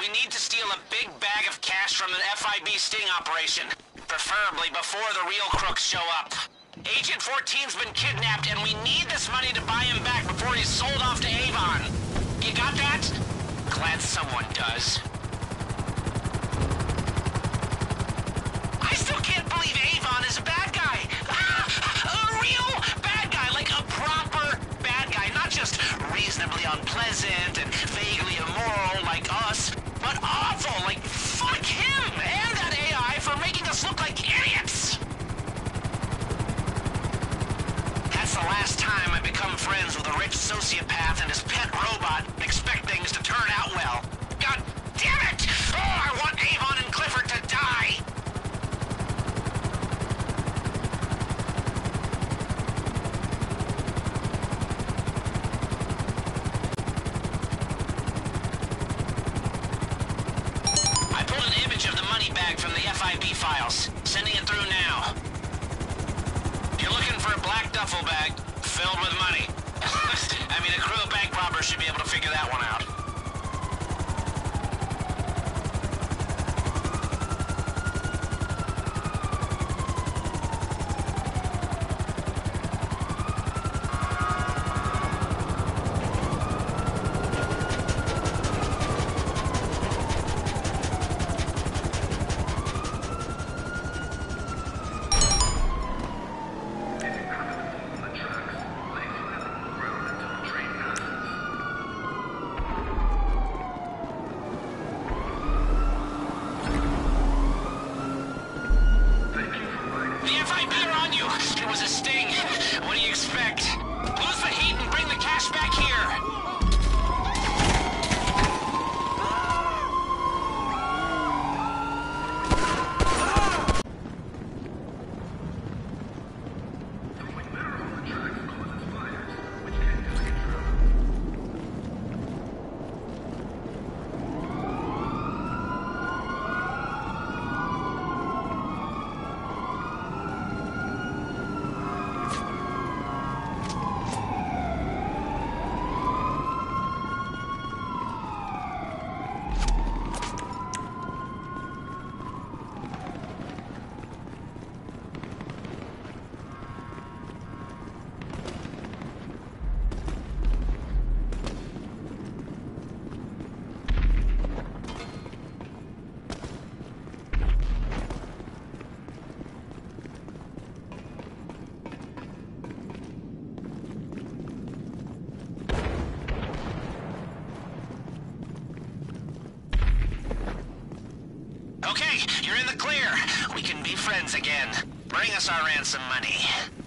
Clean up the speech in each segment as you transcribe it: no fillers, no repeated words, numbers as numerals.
We need to steal a big bag of cash from the FIB sting operation. Preferably before the real crooks show up. Agent 14's been kidnapped and we need this money to buy him back before he's sold off to Avon. You got that? Glad someone does. I still can't believe Avon is a bad guy. A real bad guy, like a proper bad guy. Not just reasonably unpleasant and vaguely immoral like us, but awful, like fuck him and that AI for making us look like idiots. That's the last time I become friends with a rich sociopath and his pet robot and expect things to turn out well. God damn it! Oh, I want Avon and Clifford to die! I pulled an image of the money bag from the FIB files. Sending it through now. You're looking for a black duffel bag filled with money. I mean, a crew of bank robbers should be able to figure that one out. It was a sting. What do you expect? Lose the heat and bring the cash back here. Okay, you're in the clear. We can be friends again. Bring us our ransom money.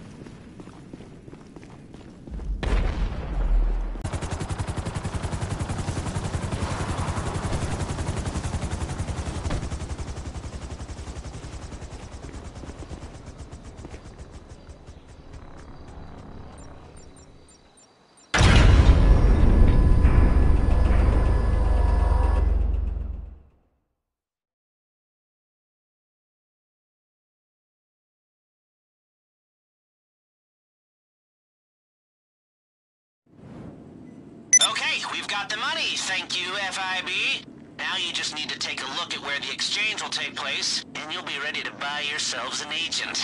Okay, we've got the money, thank you, FIB. Now you just need to take a look at where the exchange will take place, and you'll be ready to buy yourselves an agent.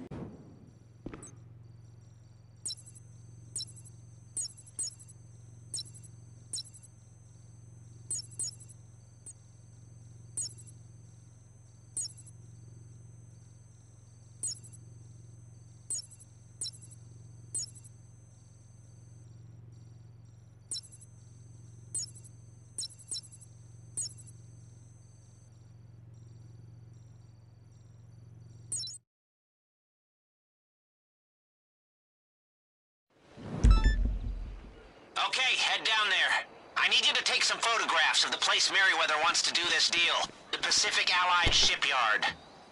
Okay, head down there. I need you to take some photographs of the place Merryweather wants to do this deal. The Pacific Allied Shipyard.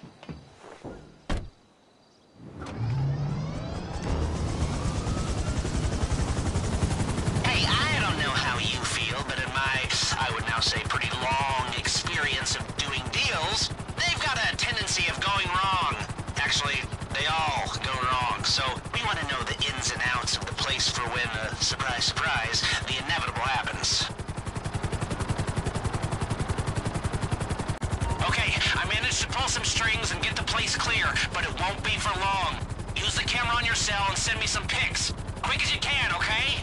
Hey, I don't know how you feel, but in my, I would now say pretty long experience of doing deals, they've got a tendency of going wrong. Actually, they all go wrong, so we want to know the ins and outs of the place for when, surprise, surprise, the inevitable happens. Okay, I managed to pull some strings and get the place clear, but it won't be for long. Use the camera on your cell and send me some pics. Quick as you can, okay?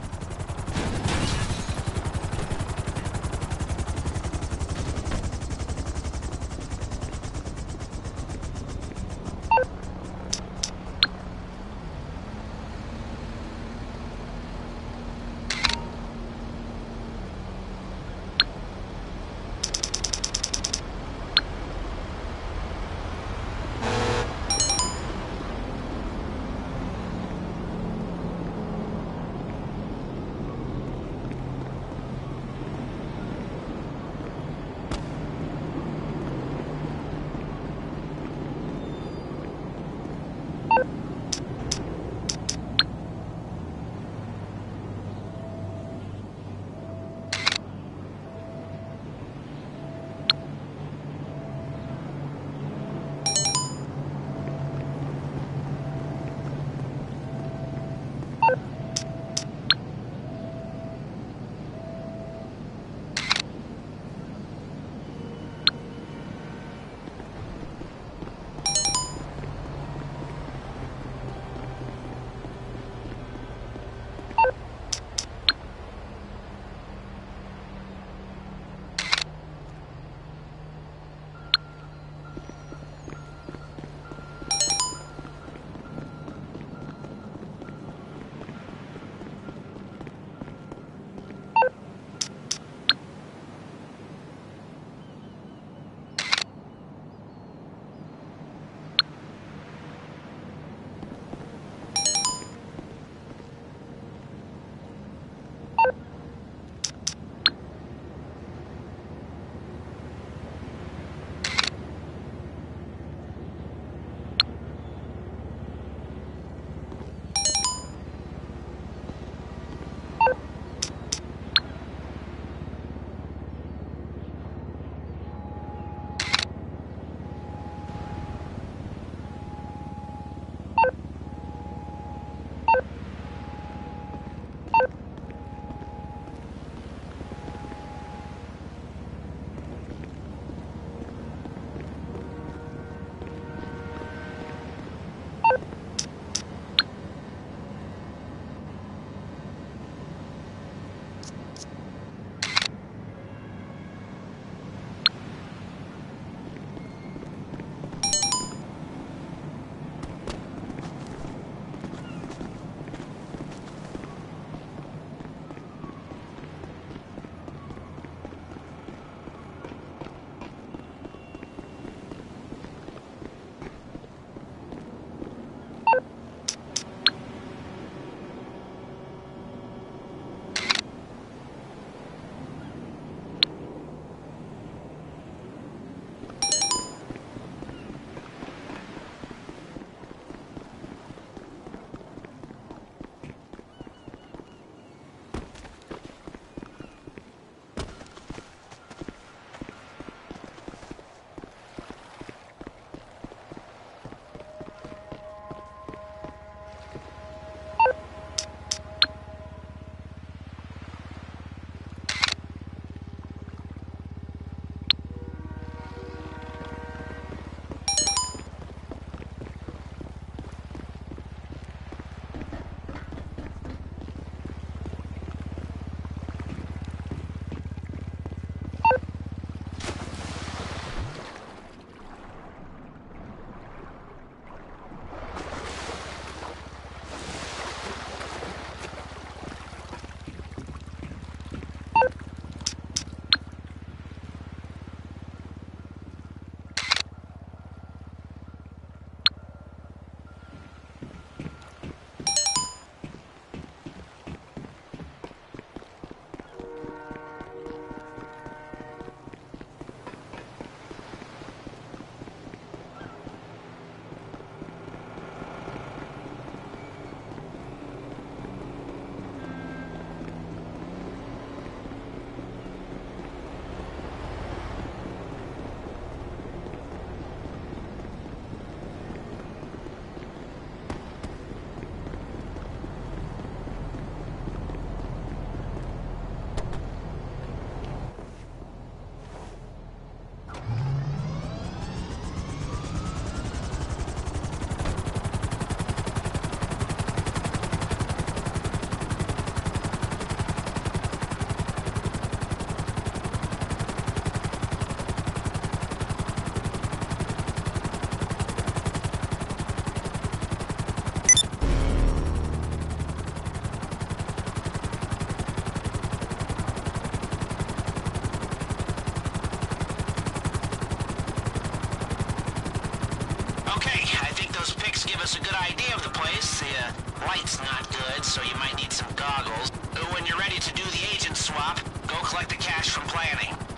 Okay, I think those pics give us a good idea of the place. The light's not good, so you might need some goggles. When you're ready to do the agent swap, go collect the cash from planning.